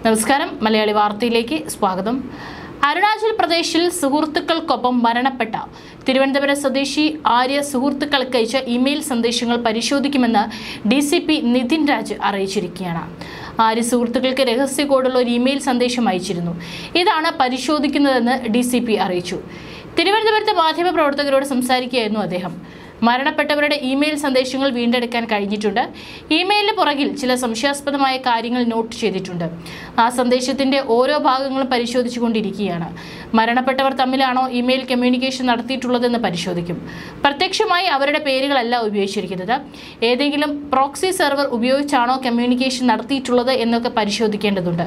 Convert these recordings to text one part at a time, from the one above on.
നമസ്കാരം മലയാളി വാർത്തയിലേക്ക് സ്വാഗതം. അരുണാചൽ പ്രദേശിൽ സുഹൃത്തുക്കൾക്കൊപ്പം മരണപ്പെട്ട തിരുവനന്തപുരം സ്വദേശി ആര്യ സുഹൃത്തുക്കൾക്ക് അയച്ച ഇമെയിൽ സന്ദേശങ്ങൾ പരിശോധിക്കുമെന്ന് DCP നിതിൻ രാജ് അറിയിച്ചിരിക്കുകയാണ്. ആര്യ സുഹൃത്തുക്കൾക്ക് രഹസ്യ കോഡുള്ള ഒരു ഇമെയിൽ സന്ദേശം അയച്ചിരുന്നു. ഇതാണ് പരിശോധിക്കുന്നതെന്ന് DCP അറിയിച്ചു. തിരുവനന്തപുരത്തെ മാധ്യമപ്രവർത്തകരോട് സംസാരിക്കുകയായിരുന്നു അദ്ദേഹം. മരണപ്പെട്ടവരുടെ ഇമെയിൽ സന്ദേശങ്ങൾ വീണ്ടെടുക്കാൻ കഴിഞ്ഞിട്ടുണ്ട്. ഇമെയിലിന് പുറകിൽ ചില സംശയാസ്പദമായ കാര്യങ്ങൾ നോട്ട് ചെയ്തിട്ടുണ്ട്. ആ സന്ദേശത്തിന്റെ ഓരോ ഭാഗങ്ങളും പരിശോധിച്ചുകൊണ്ടിരിക്കുകയാണ്. മരണപ്പെട്ടവർ തമ്മിലാണോ ഇമെയിൽ കമ്മ്യൂണിക്കേഷൻ നടത്തിയിട്ടുള്ളതെന്ന് പരിശോധിക്കും. പ്രത്യക്ഷമായി അവരുടെ പേരുകളല്ല ഉപയോഗിച്ചിരിക്കുന്നത്. ഏതെങ്കിലും പ്രോക്സി സെർവർ ഉപയോഗിച്ചാണോ കമ്മ്യൂണിക്കേഷൻ നടത്തിയിട്ടുള്ളത് എന്നൊക്കെ പരിശോധിക്കേണ്ടതുണ്ട്.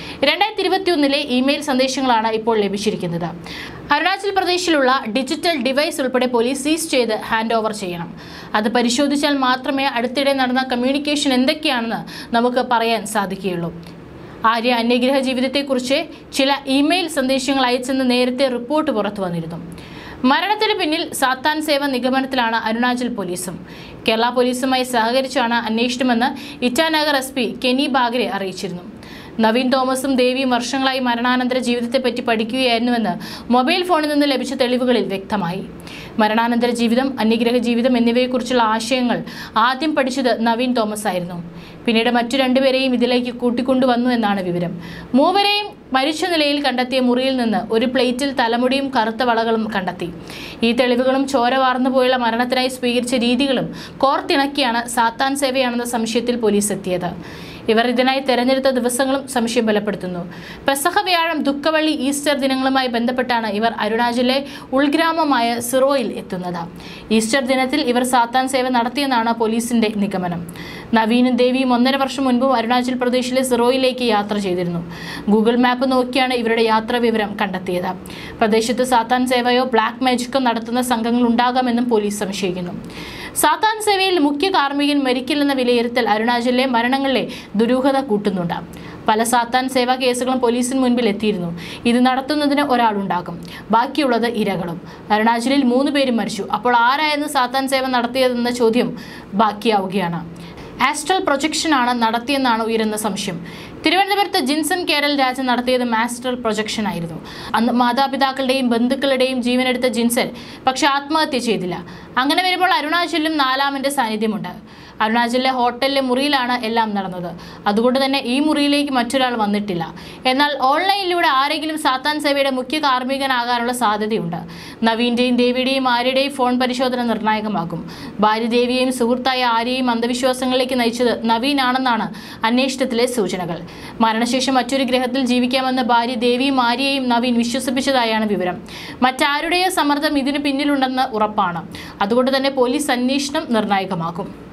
2021 ഇമെയിൽ സന്ദേശങ്ങളാണ് ഇപ്പോൾ ലഭിച്ചിരിക്കുന്നത്. അരുണാചൽ പ്രദേശിലുള്ള ഡിജിറ്റൽ ഡിവൈസ് ഉൾപ്പെടെ പോലീസ് സീസ് ചെയ്ത് ഹാൻഡ് ഓവർ ചെയ്യണം. അത് പരിശോധിച്ചാൽ മാത്രമേ അടുത്തിടെ നടന്ന കമ്മ്യൂണിക്കേഷൻ എന്തൊക്കെയാണെന്ന് നമുക്ക് പറയാൻ സാധിക്കുകയുള്ളൂ. ആര്യ അന്യഗ്രഹ ജീവിതത്തെക്കുറിച്ച് ചില ഇമെയിൽ സന്ദേശങ്ങൾ അയച്ചെന്ന് നേരത്തെ റിപ്പോർട്ട് പുറത്തു വന്നിരുന്നു. മരണത്തിന് പിന്നിൽ സാത്താൻ സേവ നിഗമനത്തിലാണ് അരുണാചൽ പോലീസും. കേരള പോലീസുമായി സഹകരിച്ചാണ് അന്വേഷണമെന്ന് ഇറ്റാനഗർ SP കെനി ബാഗ്രെ അറിയിച്ചിരുന്നു. നവീൻ തോമസും ദേവിയും വർഷങ്ങളായി മരണാനന്തര ജീവിതത്തെപ്പറ്റി പഠിക്കുകയായിരുന്നുവെന്ന് മൊബൈൽ ഫോണിൽ നിന്ന് ലഭിച്ച തെളിവുകളിൽ വ്യക്തമായി. മരണാനന്തര ജീവിതം, അന്യഗ്രഹ ജീവിതം എന്നിവയെക്കുറിച്ചുള്ള ആശയങ്ങൾ ആദ്യം പഠിച്ചത് നവീൻ തോമസ് ആയിരുന്നു. പിന്നീട് മറ്റു രണ്ടുപേരെയും ഇതിലേക്ക് കൂട്ടിക്കൊണ്ടുവന്നു എന്നാണ് വിവരം. മൂവരെയും മരിച്ച നിലയിൽ കണ്ടെത്തിയ മുറിയിൽ നിന്ന് ഒരു പ്ലേറ്റിൽ തലമുടിയും കറുത്ത വളകളും കണ്ടെത്തി. ഈ തെളിവുകളും ചോര വാർന്നുപോയുള്ള മരണത്തിനായി സ്വീകരിച്ച രീതികളും കോർത്തിണക്കിയാണ് സാത്താൻ സേവയാണെന്ന സംശയത്തിൽ പോലീസ് എത്തിയത്. ഇവർ ഇതിനായി തെരഞ്ഞെടുത്ത ദിവസങ്ങളും സംശയം ബലപ്പെടുത്തുന്നു. പെസഹ വ്യാഴം, ദുഃഖവെള്ളി, ഈസ്റ്റർ ദിനങ്ങളുമായി ബന്ധപ്പെട്ടാണ് ഇവർ അരുണാചലിലെ ഉൾഗ്രാമമായ സിറോയിൽ എത്തുന്നത്. ഈസ്റ്റർ ദിനത്തിൽ ഇവർ സാത്താൻ സേവ നടത്തിയെന്നാണ് പോലീസിന്റെ നിഗമനം. നവീനും ദേവിയും 1.5 വർഷം മുൻപും അരുണാചൽ പ്രദേശിലെ സിറോയിലേക്ക് യാത്ര ചെയ്തിരുന്നു. ഗൂഗിൾ മാപ്പ് നോക്കിയാണ് ഇവരുടെ യാത്രാ വിവരം കണ്ടെത്തിയത്. പ്രദേശത്ത് സാത്താൻ സേവയോ ബ്ലാക്ക് മാജിക്കോ നടത്തുന്ന സംഘങ്ങൾ ഉണ്ടാകാമെന്നും പോലീസ് സംശയിക്കുന്നു. സാത്താൻ സേവയിൽ മുഖ്യ കാർമ്മികൻ മരിക്കില്ലെന്ന വിലയിരുത്തൽ അരുണാചലിലെ മരണങ്ങളിലെ ദുരൂഹത കൂട്ടുന്നുണ്ട്. പല സാത്താൻ സേവാ കേസുകളും പോലീസിന് മുൻപിൽ എത്തിയിരുന്നു. ഇത് നടത്തുന്നതിന് ഒരാളുണ്ടാകും, ബാക്കിയുള്ളത് ഇരകളും. അരുണാചലിൽ 3 പേരും മരിച്ചു. അപ്പോൾ ആരായിരുന്നു സാത്താൻ സേവ നടത്തിയതെന്ന ചോദ്യം ബാക്കിയാവുകയാണ്. ആസ്ട്രൽ പ്രൊജക്ഷനാണ് നടത്തിയെന്നാണ് ഉയരുന്ന സംശയം. തിരുവനന്തപുരത്ത് ജിൻസൺ കേരൽ രാജ നടത്തിയത് ആസ്ട്രൽ പ്രൊജക്ഷൻ ആയിരുന്നു. അന്ന് മാതാപിതാക്കളുടെയും ബന്ധുക്കളുടെയും ജീവനെടുത്ത ജിൻസൺ പക്ഷെ ആത്മഹത്യ ചെയ്തില്ല. അങ്ങനെ വരുമ്പോൾ അരുണാചലിലും 4-ാമന്റെ സാന്നിധ്യമുണ്ട്. അരുണാചലിലെ ഹോട്ടലിലെ മുറിയിലാണ് എല്ലാം നടന്നത്. അതുകൊണ്ട് തന്നെ ഈ മുറിയിലേക്ക് മറ്റൊരാൾ വന്നിട്ടില്ല. എന്നാൽ ഓൺലൈനിലൂടെ ആരെങ്കിലും സാത്താൻ സേവയുടെ മുഖ്യ കാർമ്മികനാകാനുള്ള സാധ്യതയുണ്ട്. നവീന്റെയും ദേവിയുടെയും ആര്യയുടെയും ഫോൺ പരിശോധന നിർണായകമാകും. ഭാര്യ ദേവിയെയും സുഹൃത്തായ ആര്യയെയും അന്ധവിശ്വാസങ്ങളിലേക്ക് നയിച്ചത് നവീനാണെന്നാണ് അന്വേഷണത്തിലെ സൂചനകൾ. മരണശേഷം മറ്റൊരു ഗ്രഹത്തിൽ ജീവിക്കാമെന്ന് ഭാര്യ ദേവിയും ആര്യയെയും നവീൻ വിശ്വസിപ്പിച്ചതായാണ് വിവരം. മറ്റാരുടെയോ സമ്മർദ്ദം ഇതിനു പിന്നിലുണ്ടെന്ന് ഉറപ്പാണ്. അതുകൊണ്ട് തന്നെ പോലീസ് അന്വേഷണം നിർണായകമാക്കും.